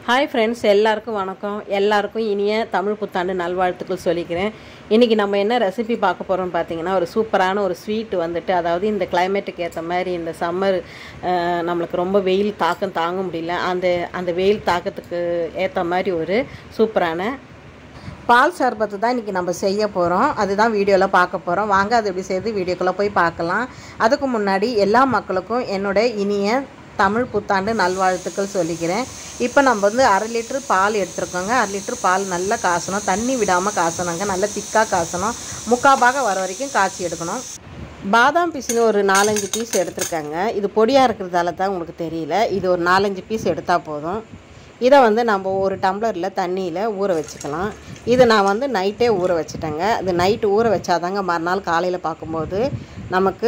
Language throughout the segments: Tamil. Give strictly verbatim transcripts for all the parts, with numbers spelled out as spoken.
ஹாய் ஃப்ரெண்ட்ஸ், எல்லாருக்கும் வணக்கம். எல்லாருக்கும் இனிய தமிழ் புத்தாண்டு நல்வாழ்த்துக்கள் சொல்லிக்கிறேன். இன்றைக்கி நம்ம என்ன ரெசிபி பார்க்க போகிறோம்னு பார்த்தீங்கன்னா, ஒரு சூப்பரான ஒரு ஸ்வீட் வந்துட்டு, அதாவது இந்த கிளைமேட்டுக்கு ஏற்ற மாதிரி இந்த சம்மர் நம்மளுக்கு ரொம்ப வெயில் தாக்கம் தாங்க முடியல, அந்த அந்த வெயில் தாக்கத்துக்கு ஏற்ற மாதிரி ஒரு சூப்பரான பால் சர்பத்து தான் இன்றைக்கி நம்ம செய்ய போகிறோம். அதுதான் வீடியோவில் பார்க்க போகிறோம். வாங்க அது எப்படி செய்து வீடியோக்குள்ளே போய் பார்க்கலாம். அதுக்கு முன்னாடி எல்லா மக்களுக்கும் என்னோட இனிய தமிழ் புத்தாண்டு நல்வாழ்த்துக்கள் சொல்லிக்கிறேன். இப்போ நம்ம வந்து அரை லிட்டர் பால் எடுத்துருக்கோங்க. அரை லிட்டர் பால் நல்லா காசணும், தண்ணி விடாமல் காசணுங்க. நல்லா திக்காக காசணும், முக்காபாக வர வரைக்கும் காய்ச்சி எடுக்கணும். பாதாம் பீஸுன்னு ஒரு நாலஞ்சு பீஸ் எடுத்துருக்காங்க. இது பொடியாக இருக்கிறதால தான் உங்களுக்கு தெரியல. இது ஒரு நாலஞ்சு பீஸ் எடுத்தால் போதும். இதை வந்து நம்ம ஒரு டம்ளரில் தண்ணியில் ஊற வச்சுக்கலாம். இது நான் வந்து நைட்டே ஊற வச்சுட்டேங்க. அது நைட்டு ஊற வச்சாதாங்க மறுநாள் காலையில் பார்க்கும்போது நமக்கு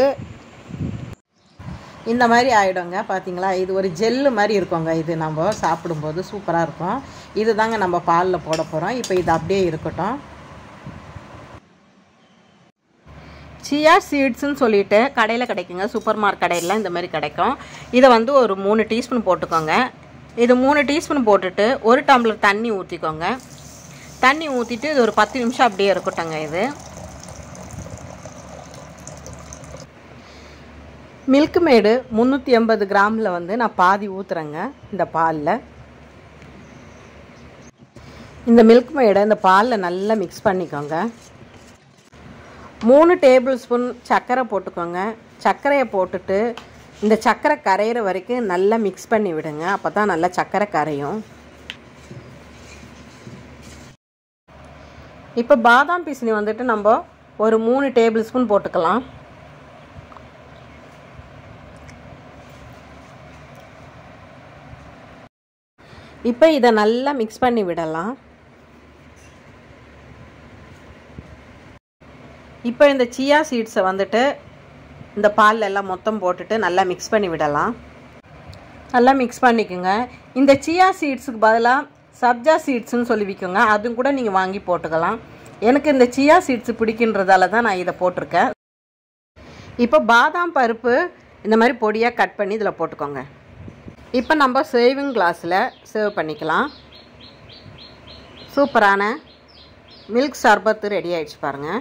இந்த மாதிரி ஆகிடுங்க. பார்த்தீங்களா, இது ஒரு ஜெல்லு மாதிரி இருக்குங்க. இது நம்ம சாப்பிடும்போது சூப்பராக இருக்கும். இது தாங்க நம்ம பாலில் போட போகிறோம். இப்போ இது அப்படியே இருக்கட்டும். சியா சீட்ஸுன்னு சொல்லிட்டு கடையில் கிடைக்குங்க, சூப்பர் மார்க்கெட் கடையில் இந்த மாதிரி கிடைக்கும். இதை வந்து ஒரு மூணு டீஸ்பூன் போட்டுக்கோங்க. இது மூணு டீஸ்பூன் போட்டுட்டு ஒரு டம்ளர் தண்ணி ஊற்றிக்கோங்க. தண்ணி ஊற்றிட்டு இது ஒரு பத்து நிமிஷம் அப்படியே இருக்கட்டுங்க. இது மில்க் மேடு முந்நூற்றி எண்பது கிராமில் வந்து நான் பாதி ஊற்றுறேங்க இந்த பாலில். இந்த மில்க் மேடை இந்த பாலில் நல்லா மிக்ஸ் பண்ணிக்கோங்க. மூணு டேபிள் ஸ்பூன் சர்க்கரை போட்டுக்கோங்க. சர்க்கரையை போட்டுட்டு இந்த சர்க்கரை கரையிற வரைக்கும் நல்லா மிக்ஸ் பண்ணி விடுங்க. அப்போ தான் நல்லா சர்க்கரை கரையும். இப்போ பாதாம் பீசினி வந்துட்டு நம்ம ஒரு மூணு டேபிள் ஸ்பூன் போட்டுக்கலாம். இப்போ இதை நல்லா மிக்ஸ் பண்ணி விடலாம். இப்போ இந்த சியா சீட்ஸை வந்துட்டு இந்த பாலில் எல்லாம் மொத்தம் போட்டுட்டு நல்லா மிக்ஸ் பண்ணி விடலாம். நல்லா மிக்ஸ் பண்ணிக்கோங்க. இந்த சியா சீட்ஸுக்கு பதிலாக சப்ஜா சீட்ஸுன்னு சொல்லி விற்குங்க, அதுவும் கூட நீங்கள் வாங்கி போட்டுக்கலாம். எனக்கு இந்த சியா சீட்ஸு பிடிக்கின்றதால தான் நான் இதை போட்டிருக்கேன். இப்போ பாதாம் பருப்பு இந்த மாதிரி பொடியாக கட் பண்ணி இதில் போட்டுக்கோங்க. இப்போ நம்ம சேவிங் கிளாஸில் சேவ் பண்ணிக்கலாம். சூப்பரான மில்க் சர்பத்து ரெடி ஆகிடுச்சு பாருங்கள்.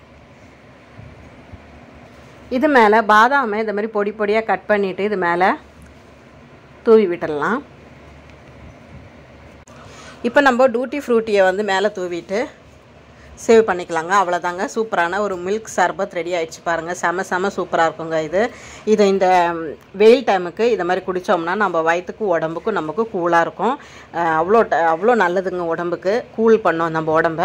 இது மேலே பாதாமை இந்த மாதிரி பொடி பொடியாக கட் பண்ணிவிட்டு இது மேலே தூவி விட்டுடலாம். இப்போ நம்ம டூட்டி ஃப்ரூட்டியை வந்து மேலே தூவிட்டு சேவ் பண்ணிக்கலாங்க. அவ்வளோதாங்க, சூப்பரான ஒரு மில்க் சர்பத் ரெடி ஆகிடுச்சு பாருங்கள். செம செம சூப்பராக இருக்குங்க. இது இதை இந்த வெயில் டைமுக்கு இதை மாதிரி குடித்தோம்னா நம்ம வயிற்றுக்கும் உடம்புக்கும் நமக்கு கூலாக இருக்கும். அவ்வளோ அவ்வளோ நல்லதுங்க, உடம்புக்கு கூல் பண்ணோம் நம்ம உடம்ப.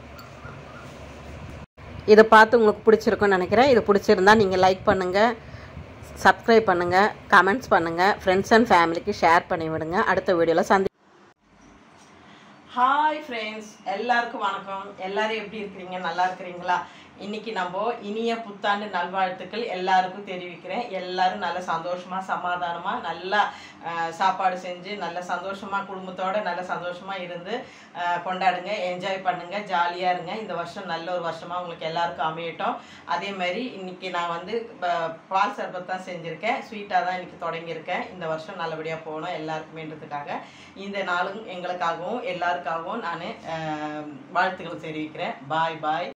இதை பார்த்து உங்களுக்கு பிடிச்சிருக்குன்னு நினைக்கிறேன். இது பிடிச்சிருந்தா நீங்கள் லைக் பண்ணுங்கள், சப்ஸ்கிரைப் பண்ணுங்கள், கமெண்ட்ஸ் பண்ணுங்கள், ஃப்ரெண்ட்ஸ் அண்ட் ஃபேமிலிக்கு ஷேர் பண்ணி விடுங்க. அடுத்த வீடியோவில் சந்தி. ஹாய் ஃப்ரெண்ட்ஸ், எல்லாருக்கும் வணக்கம். எல்லோரும் எப்படி இருக்கிறீங்க? நல்லா இருக்கிறீங்களா? இன்றைக்கி நம்ம இனிய புத்தாண்டு நல்வாழ்த்துக்கள் எல்லாருக்கும் தெரிவிக்கிறேன். எல்லோரும் நல்ல சந்தோஷமாக சமாதானமாக நல்லா சாப்பாடு செஞ்சு நல்ல சந்தோஷமாக குடும்பத்தோடு நல்ல சந்தோஷமாக இருந்து கொண்டாடுங்க, என்ஜாய் பண்ணுங்கள், ஜாலியாக இருங்க. இந்த வருஷம் நல்ல ஒரு வருஷமாக உங்களுக்கு எல்லாருக்கும் அமையட்டும். அதே மாதிரி இன்றைக்கி நான் வந்து பால் சர்பத் தான் செஞ்சுருக்கேன். ஸ்வீட்டாக தான் இன்றைக்கி தொடங்கியிருக்கேன். இந்த வருஷம் நல்லபடியாக போகணும் எல்லாருக்குமேன்றதுக்காக இந்த நாளும் எங்களுக்காகவும் எல்லாருக்காகவும் நான் வாழ்த்துக்கள் தெரிவிக்கிறேன். பாய் பாய்.